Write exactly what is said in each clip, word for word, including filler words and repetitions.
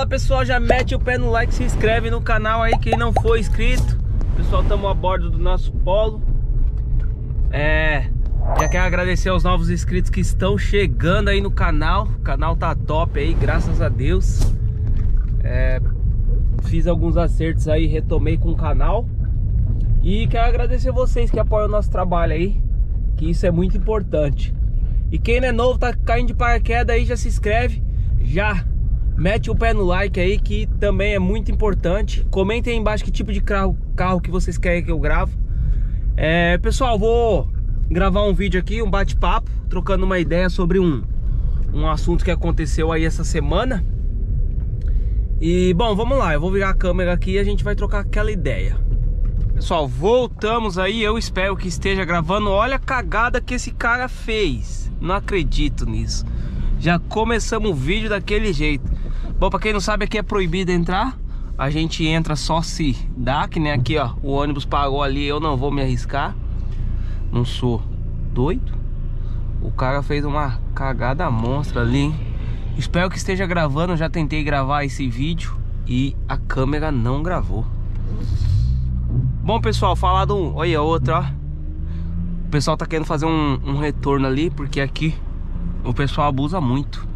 Fala pessoal, já mete o pé no like, se inscreve no canal aí quem não for inscrito. Pessoal, estamos a bordo do nosso Polo. É, já quero agradecer aos novos inscritos que estão chegando aí no canal. O canal tá top aí, graças a Deus. é, Fiz alguns acertos aí, retomei com o canal. E quero agradecer vocês que apoiam o nosso trabalho aí, que isso é muito importante. E quem não é novo, tá caindo de paraquedas aí, já se inscreve. Já mete o pé no like aí, que também é muito importante. Comentem aí embaixo que tipo de carro, carro que vocês querem que eu gravo. é, Pessoal, vou gravar um vídeo aqui, um bate-papo, trocando uma ideia sobre um, um assunto que aconteceu aí essa semana. E bom, vamos lá, eu vou virar a câmera aqui e a gente vai trocar aquela ideia. Pessoal, voltamos aí, eu espero que esteja gravando. Olha a cagada que esse cara fez. Não acredito nisso. Já começamos o vídeo daquele jeito. Bom, pra quem não sabe, aqui é proibido entrar. A gente entra só se dá, que nem aqui, ó. O ônibus parou ali, eu não vou me arriscar. Não sou doido. O cara fez uma cagada monstra ali, hein? Espero que esteja gravando. Eu já tentei gravar esse vídeo e a câmera não gravou. Bom, pessoal, falar do... Olha outra, ó. O pessoal tá querendo fazer um, um retorno ali, porque aqui o pessoal abusa muito.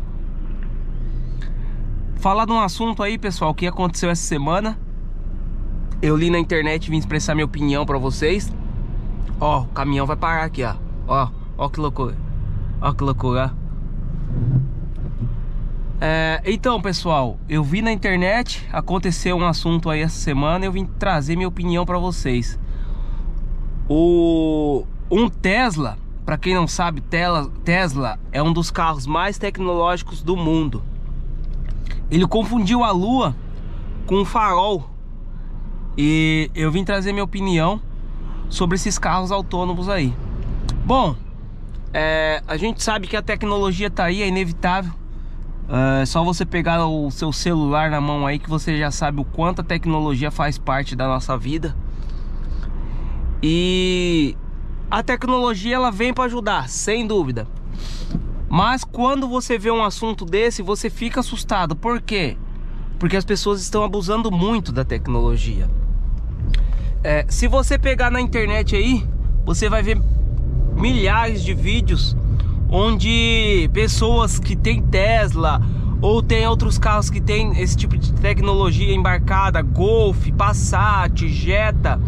Falar de um assunto aí, pessoal, que aconteceu essa semana. Eu li na internet e vim expressar minha opinião pra vocês. Ó, o caminhão vai parar aqui, ó. Ó, ó que loucura. Ó que loucura. É, então, pessoal, eu vi na internet, aconteceu um assunto aí essa semana, eu vim trazer minha opinião pra vocês. O um Tesla, pra quem não sabe, Tesla é um dos carros mais tecnológicos do mundo. Ele confundiu a lua com um farol. E eu vim trazer minha opinião sobre esses carros autônomos aí. Bom, é, a gente sabe que a tecnologia tá aí, é inevitável. É só você pegar o seu celular na mão aí que você já sabe o quanto a tecnologia faz parte da nossa vida. E a tecnologia, ela vem para ajudar, sem dúvida. Mas quando você vê um assunto desse, você fica assustado. Por quê? Porque as pessoas estão abusando muito da tecnologia. É, se você pegar na internet aí, você vai ver milhares de vídeos onde pessoas que tem Tesla ou tem outros carros que tem esse tipo de tecnologia embarcada, Golf, Passat, Jetta,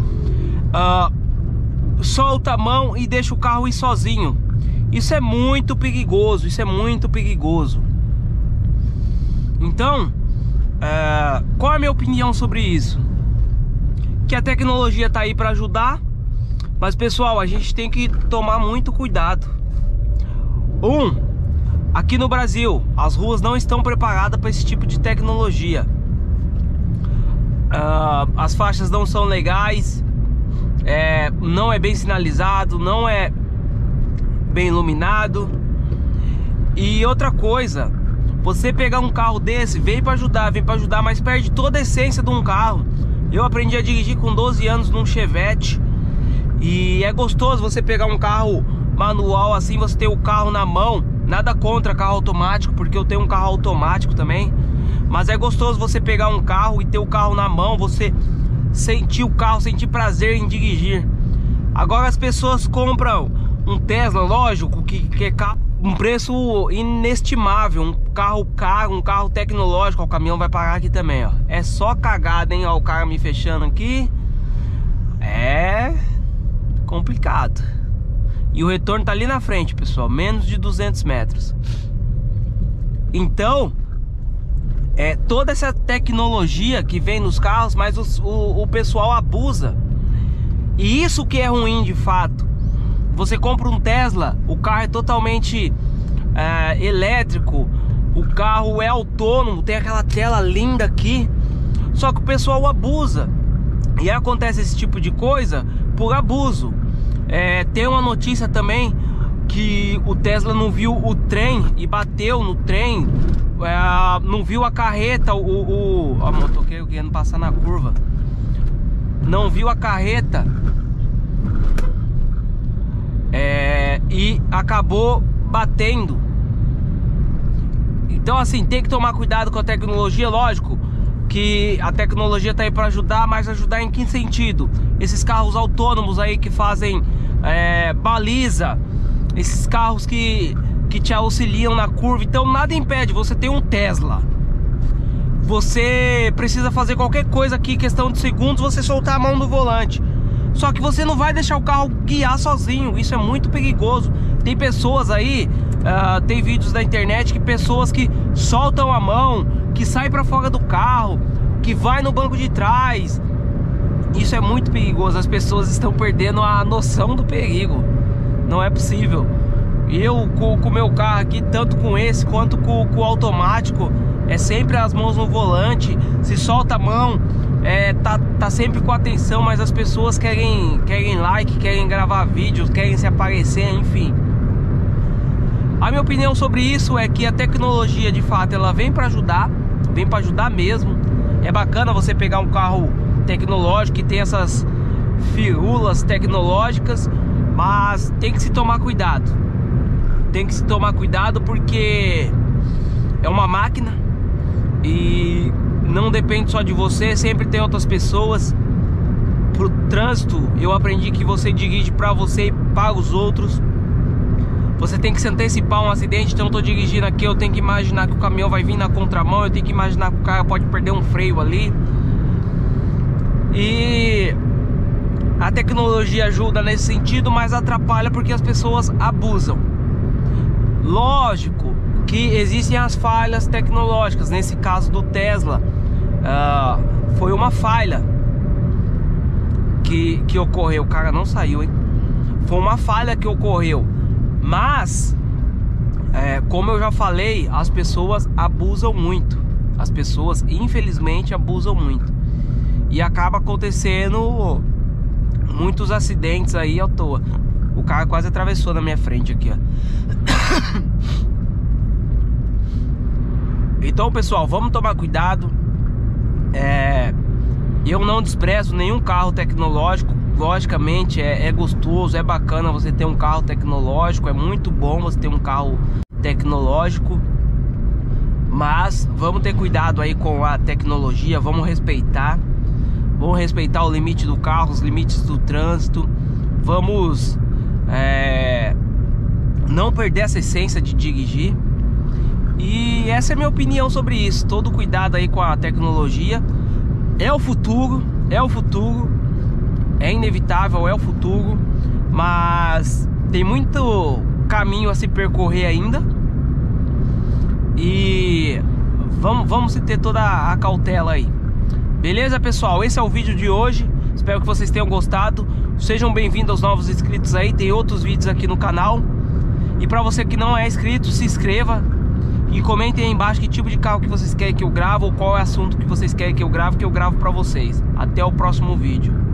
uh, solta a mão e deixa o carro ir sozinho. Isso é muito perigoso, isso é muito perigoso. Então, uh, qual é a minha opinião sobre isso? Que a tecnologia tá aí para ajudar, mas pessoal, a gente tem que tomar muito cuidado. Um, aqui no Brasil, as ruas não estão preparadas para esse tipo de tecnologia. uh, As faixas não são legais, é, não é bem sinalizado, não é bem iluminado. E outra coisa, você pegar um carro desse, vem para ajudar, vem para ajudar, mas perde toda a essência de um carro. Eu aprendi a dirigir com doze anos num Chevette. E é gostoso você pegar um carro manual assim, você ter o carro na mão. Nada contra carro automático, porque eu tenho um carro automático também. Mas é gostoso você pegar um carro e ter o carro na mão, você sentir o carro, sentir prazer em dirigir. Agora as pessoas compram um Tesla, lógico, que, que é um preço inestimável, um carro caro, um carro tecnológico. Ó, o caminhão vai parar aqui também, ó. É só cagada, hein, ó, o cara me fechando aqui. É complicado. E o retorno tá ali na frente, pessoal, menos de duzentos metros. Então, é toda essa tecnologia que vem nos carros, mas os, o, o pessoal abusa. E isso que é ruim de fato. Você compra um Tesla, o carro é totalmente é, elétrico, o carro é autônomo, tem aquela tela linda aqui. Só que o pessoal abusa. E acontece esse tipo de coisa por abuso. É, tem uma notícia também que o Tesla não viu o trem e bateu no trem. É, não viu a carreta, o, o, o motoqueiro querendo passar na curva. Não viu a carreta. É, e acabou batendo. Então assim, tem que tomar cuidado com a tecnologia, lógico que a tecnologia tá aí para ajudar, mas ajudar em que sentido? Esses carros autônomos aí que fazem é, baliza, esses carros que, que te auxiliam na curva. Então nada impede, você tem um Tesla, você precisa fazer qualquer coisa aqui, questão de segundos, você soltar a mão no volante. Só que você não vai deixar o carro guiar sozinho, isso é muito perigoso. Tem pessoas aí, uh, tem vídeos na internet que pessoas que soltam a mão, que saem para fora do carro, que vai no banco de trás. Isso é muito perigoso, as pessoas estão perdendo a noção do perigo. Não é possível. Eu com o meu carro aqui, tanto com esse quanto com, com o automático, é sempre as mãos no volante. Se solta a mão, é, tá, tá sempre com atenção. Mas as pessoas querem, querem like, querem gravar vídeos, querem se aparecer, enfim. A minha opinião sobre isso é que a tecnologia, de fato, ela vem para ajudar, vem para ajudar mesmo. É bacana você pegar um carro tecnológico que tem essas firulas tecnológicas, mas tem que se tomar cuidado. Tem que se tomar cuidado porque é uma máquina e não depende só de você, sempre tem outras pessoas. Pro trânsito, eu aprendi que você dirige para você e para os outros. Você tem que se antecipar a um acidente. Então eu tô dirigindo aqui, eu tenho que imaginar que o caminhão vai vir na contramão, eu tenho que imaginar que o cara pode perder um freio ali. E a tecnologia ajuda nesse sentido, mas atrapalha porque as pessoas abusam. Lógico que existem as falhas tecnológicas. Nesse caso do Tesla, uh, foi uma falha que, que ocorreu. O cara não saiu, hein? Foi uma falha que ocorreu. Mas, é, como eu já falei, as pessoas abusam muito. As pessoas, infelizmente, abusam muito. E acaba acontecendo muitos acidentes aí à toa. O cara quase atravessou na minha frente aqui, ó. Então, pessoal, vamos tomar cuidado. É, eu não desprezo nenhum carro tecnológico. Logicamente é, é gostoso, é bacana você ter um carro tecnológico. É muito bom você ter um carro tecnológico. Mas vamos ter cuidado aí com a tecnologia. Vamos respeitar. Vamos respeitar o limite do carro, os limites do trânsito. Vamos é, não perder essa essência de dirigir. E essa é a minha opinião sobre isso. Todo cuidado aí com a tecnologia. É o futuro, é o futuro. É inevitável, é o futuro. Mas tem muito caminho a se percorrer ainda. E vamos, vamos ter toda a cautela aí. Beleza, pessoal? Esse é o vídeo de hoje. Espero que vocês tenham gostado. Sejam bem-vindos aos novos inscritos aí. Tem outros vídeos aqui no canal. E para você que não é inscrito, se inscreva. E comentem aí embaixo que tipo de carro que vocês querem que eu grave, ou qual é o assunto que vocês querem que eu grave, que eu gravo para vocês. Até o próximo vídeo.